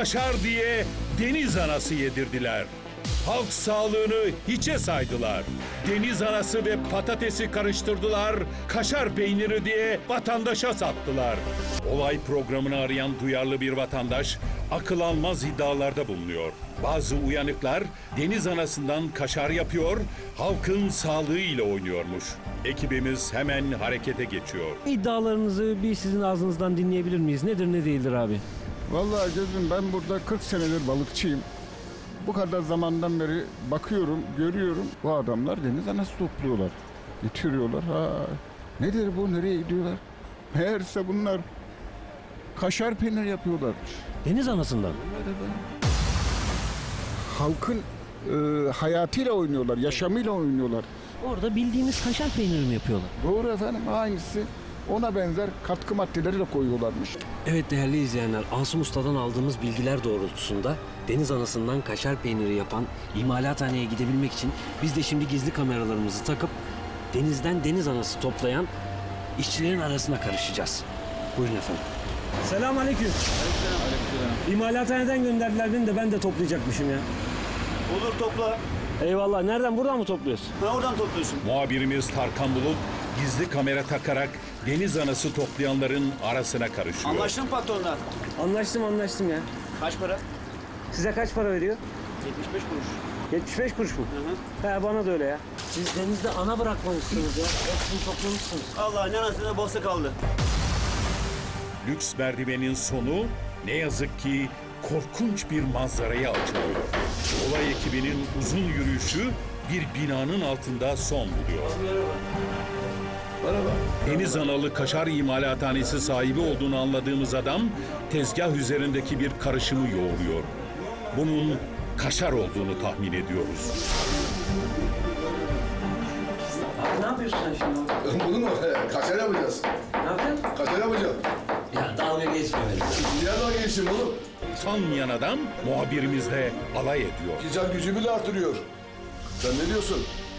kaşar diye deniz anası yedirdiler. Halk sağlığını hiçe saydılar. Deniz anası ve patatesi karıştırdılar, kaşar peyniri diye vatandaşa sattılar. Olay programını arayan duyarlı bir vatandaş akıl almaz iddialarda bulunuyor. Bazı uyanıklar deniz anasından kaşar yapıyor, halkın sağlığıyla oynuyormuş. Ekibimiz hemen harekete geçiyor. İddialarınızı bir sizin ağzınızdan dinleyebilir miyiz? Nedir ne değildir abi? Vallahi gözüm, ben burada 40 senedir balıkçıyım. Bu kadar zamandan beri bakıyorum, görüyorum. Bu adamlar deniz anası topluyorlar. Getiriyorlar. Nedir bu? Nereye gidiyorlar? Meğerse bunlar kaşar peynir yapıyorlarmış. Deniz anasından. Halkın hayatıyla oynuyorlar, yaşamıyla oynuyorlar. Orada bildiğimiz kaşar peyniri mi yapıyorlar? Doğru efendim, hangisi? Ona benzer katkı maddeleri de koyuyorlarmış. Evet değerli izleyenler, Asım Usta'dan aldığımız bilgiler doğrultusunda deniz anasından kaşar peyniri yapan imalathaneye gidebilmek için biz de şimdi gizli kameralarımızı takıp denizden deniz anası toplayan işçilerin arasına karışacağız. Buyurun efendim. Selamünaleyküm. İmalathaneden gönderdiler beni de ben de toplayacakmışım ya. Olur, topla. Eyvallah. Nereden? Buradan mı topluyorsun? Ha, oradan topluyorsun. Muhabirimiz Tarkan Bulut gizli kamera takarak deniz anası toplayanların arasına karışıyor. Anlaştın mı patronla? Anlaştım ya. Kaç para? Size kaç para veriyor? 75 kuruş. 75 kuruş mu? He bana da öyle ya. Siz denizde ana bırakmamışsınız ya. Hepsini toplamışsınız. Allah, ne anasını bolsa kaldı. Lüks merdivenin sonu ne yazık ki korkunç bir manzaraya açılıyor. Olay ekibinin uzun yürüyüşü bir binanın altında son buluyor. Deniz analı kaşar imalathanesi sahibi olduğunu anladığımız adam tezgah üzerindeki bir karışımı yoğuruyor. Bunun kaşar olduğunu tahmin ediyoruz. Abi ne yapıyorsun sen şimdi? Bunu mu? Kaşar yapacağız. Ne yapacaksın? Kaşar yapacağım. Ya dalga geçme beni. Niye daha geçeyim oğlum? Sanmayan adam muhabirimizle alay ediyor. Güzel gücü bile artırıyor. Sen ne diyorsun?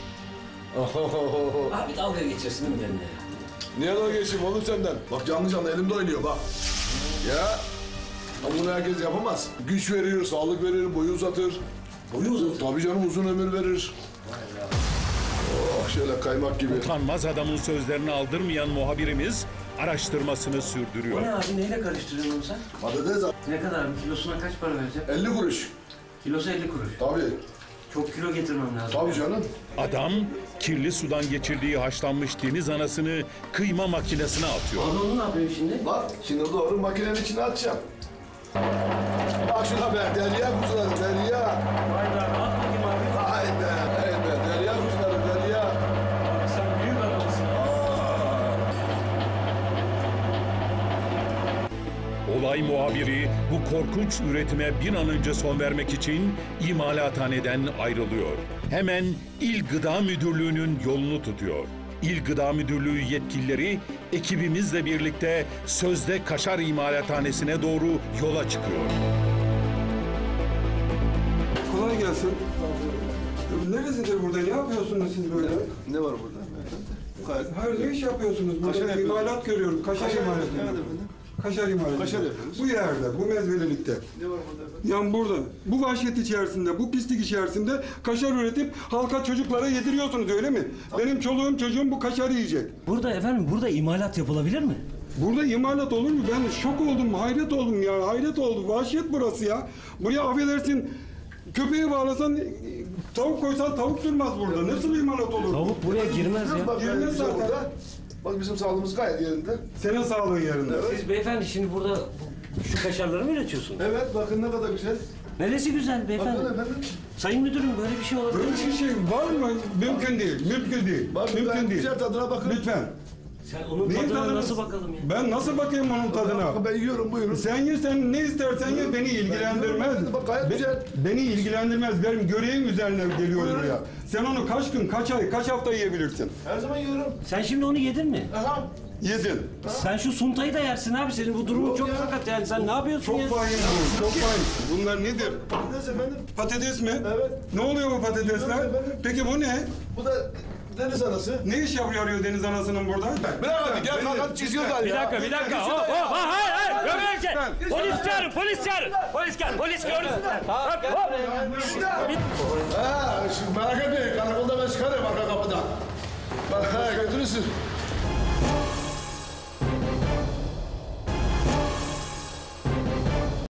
Abi dalga geçiyorsun değil mi benimle? Niye daha geçeyim oğlum senden? Bak canlı canlı elimde oynuyor bak. Ya. Ama bunu herkes yapamaz. Güç verir, sağlık verir, boyu uzatır. Boyu uzatır. Tabii canım, uzun ömür verir. Oh, şöyle kaymak gibi. Utanmaz adamın sözlerini aldırmayan muhabirimiz araştırmasını sürdürüyor. O ne abi? Neyle karıştırıyorsun onu sen? Patates Ne kadar? Kilosuna kaç para vereceğim? 50 kuruş. Kilosu 50 kuruş. Tabii. Çok kilo getirmem lazım. Tabii canım. Adam kirli sudan geçirdiği haşlanmış deniz anasını kıyma makinesine atıyor. Abi onu ne yapıyorsun şimdi? Bak şimdi doğru makinenin içine atacağım. Bak şuna be, derya kuzuları, derya. Vay be abi at bakayım abi. Vay be, hey be, derya kuzuları, derya. Abi sen büyük adamsın. Olay muhabiri bu korkunç üretime bir an önce son vermek için imalathaneden ayrılıyor. Hemen İl Gıda Müdürlüğü'nün yolunu tutuyor. İl Gıda Müdürlüğü yetkilileri ekibimizle birlikte sözde kaşar imalathanesine doğru yola çıkıyor. Kolay gelsin. Neresidir burada? Ne yapıyorsunuz siz böyle? Ne var burada? Hayır, ne iş yapıyorsunuz? Burada Kaşar bir yapıyoruz. imalat görüyorum. Kaşar imalatı. Evet efendim. Kaşar imalatı. Kaşar yapıyoruz. Bu yerde, bu mezvelelikte. Ne var burada efendim? Yani burada, bu vahşet içerisinde, bu pislik içerisinde kaşar üretip halka, çocuklara yediriyorsunuz, öyle mi? Benim çoluğum çocuğum bu kaşarı yiyecek. Burada efendim, burada imalat yapılabilir mi? Burada imalat olur mu? Ben şok oldum, hayret oldum ya. Hayret oldu. Vahşet burası ya. Buraya affedersin, köpeği bağlasan, tavuk koysan tavuk durmaz burada. Nasıl imalat olur? Tavuk buraya girmez ya. Bak Girmez gayet güzel zaten. burada. Bak bizim sağlığımız gayet yerinde. Senin sağlığın yerinde. Siz beyefendi şimdi burada şu kaşarları mı üretiyorsunuz? Evet bakın ne kadar güzel. Neresi güzel beyefendi? Bakın efendim. Sayın müdürüm böyle bir şey olabilir mi? Böyle bir şey var mı? Mümkün değil. Mümkün değil. Bak Mümkün gayet değil. güzel, tadına bakın. Lütfen. Sen onun Neyin tadına tadına- nasıl bakalım ya? Ben nasıl bakayım onun tadına? Bakın ben yiyorum, buyurun. Sen ye, sen ne istersen ye, beni ilgilendirmez. Bak gayet güzel. Beni ilgilendirmez. Benim görevim üzerine geliyor Buyurun. buraya. Sen onu kaç gün, kaç ay, kaç hafta yiyebilirsin? Her zaman yiyorum. Sen şimdi onu yedin mi? Aha. Yedin. Sen şu suntayı da yersin abi. Senin bu durumun Yok çok ya. sakat yani. Sen ne yapıyorsun ya? Çok vahim bu, çok vahim. Bunlar nedir? Patates efendim. Patates mi? Evet. Ne oluyor bu patatesler? Bilmiyorum efendim. Peki bu ne? Bu da deniz anası. Ne iş yarıyor deniz anasının burada? Bırak hadi gel kalk hadi çiziyor galiba. Bir dakika. Hop hayır. Böyle bir şey. Polis çağırın, polis çağırın. Polis gel, polis gördün. Ha, şimdi merak etmeyin. Karakolda ben çıkarım arka kapıdan. Bak, ha, götürürsün.